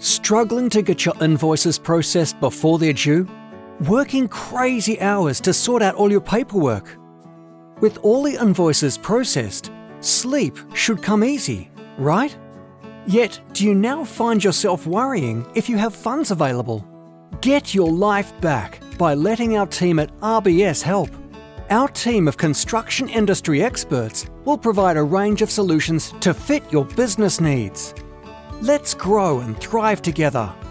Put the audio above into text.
Struggling to get your invoices processed before they're due? Working crazy hours to sort out all your paperwork? With all the invoices processed, sleep should come easy, right? Yet, do you now find yourself worrying if you have funds available? Get your life back by letting our team at RBS help. Our team of construction industry experts will provide a range of solutions to fit your business needs. Let's grow and thrive together.